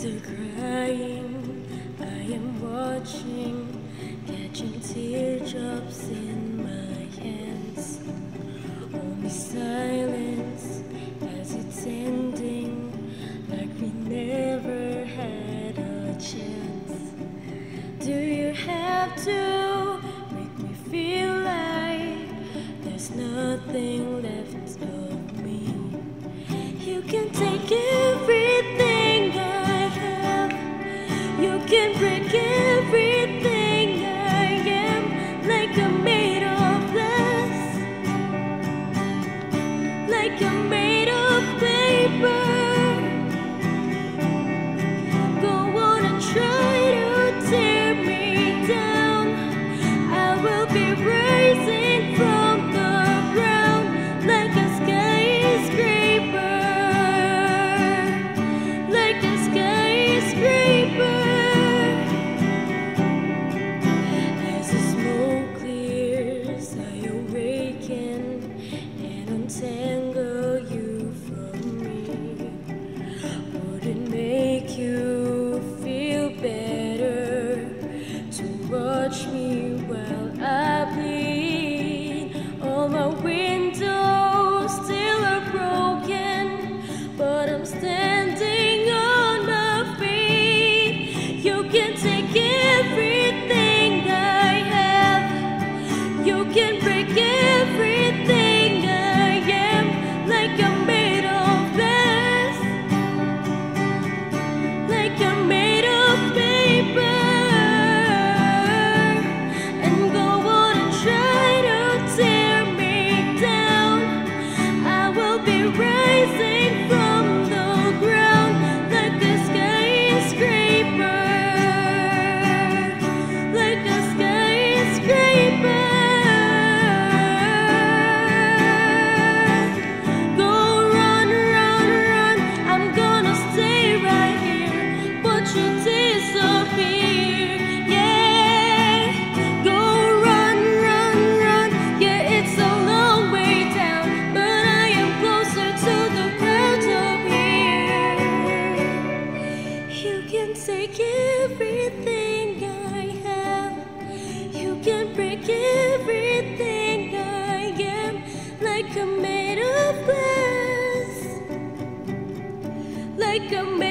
Still crying, I am watching, catching teardrops in my hands. Only silence as it's ending, like we never had a chance. Do you have to make me feel like there's nothing left of me? You can take everything I have, you can break everything I am, like I'm made of glass, like I'm made of paper. Go on and try to tear me down, I will be rising from the ground like a skyscraper, like a skyscraper. As the smoke clears, I awaken and untangle you from me. Would it make you feel better to watch me while I bleed? All my windows still are broken, but I'm standing on my feet. You can take everything I have, you can break everything I am, like I'm made of glass, like I'm made of paper. And go on and try to tear me down, I will be rising from the ground like a skyscraper, like a skyscraper. Go run, run, run, I'm gonna stay right here, but you disappear. Yeah, go run, run, run. Yeah, it's a long way down, but I am closer to the crowd up here. You can take everything I have, you can break everything I am, like I'm made of glass, like I'm